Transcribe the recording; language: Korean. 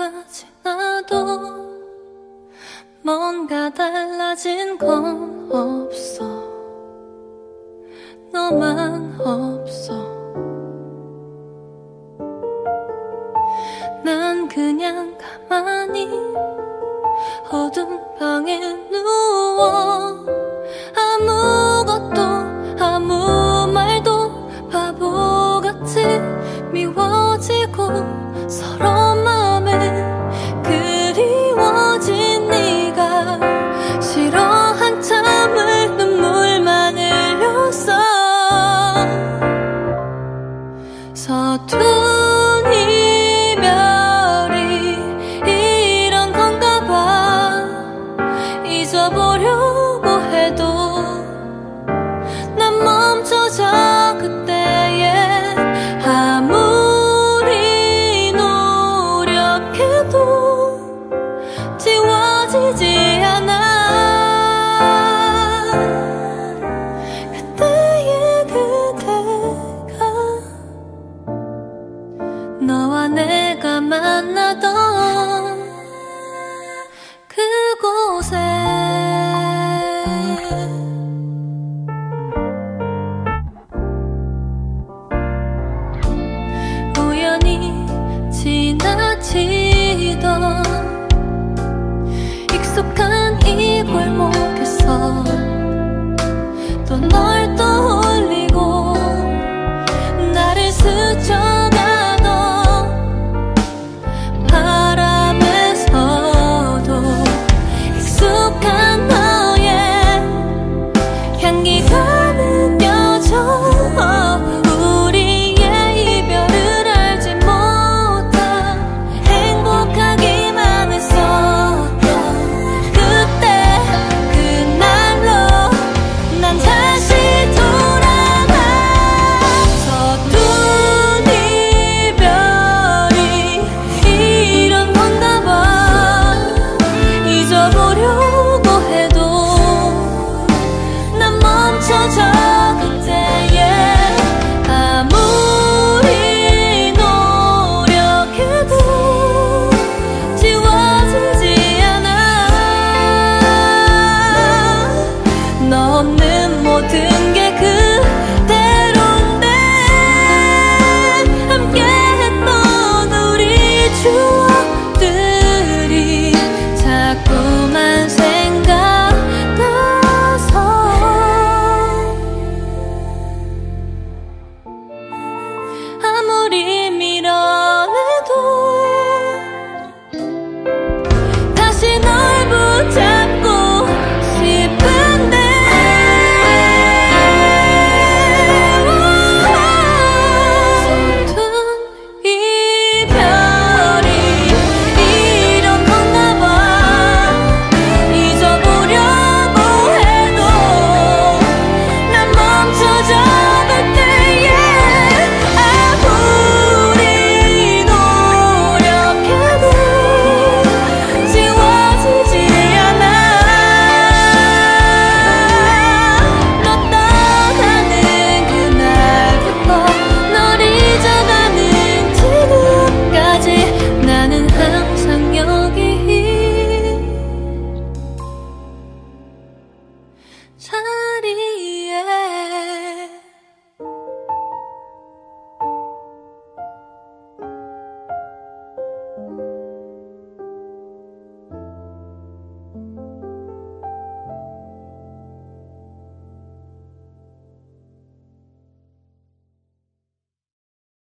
시간가 지나도 뭔가 달라진 건 없어. 너만 없어. 난 그냥 가만히 어두운 방에 누워 아무것도 아무 말도 바보같이 미워지고 서로 맘에 그리워진 네가 싫어 한참을 눈물만 흘렸어. 서툰 이별이 이런 건가 봐. 잊어보려고 해도 난 멈춰져 그때에. 아무리 노력해도 지워지지 않아. 그때의 그대가 너와 내가 만나던 그곳에. 우연히 지나치던 익숙한 이 골목에서 또 널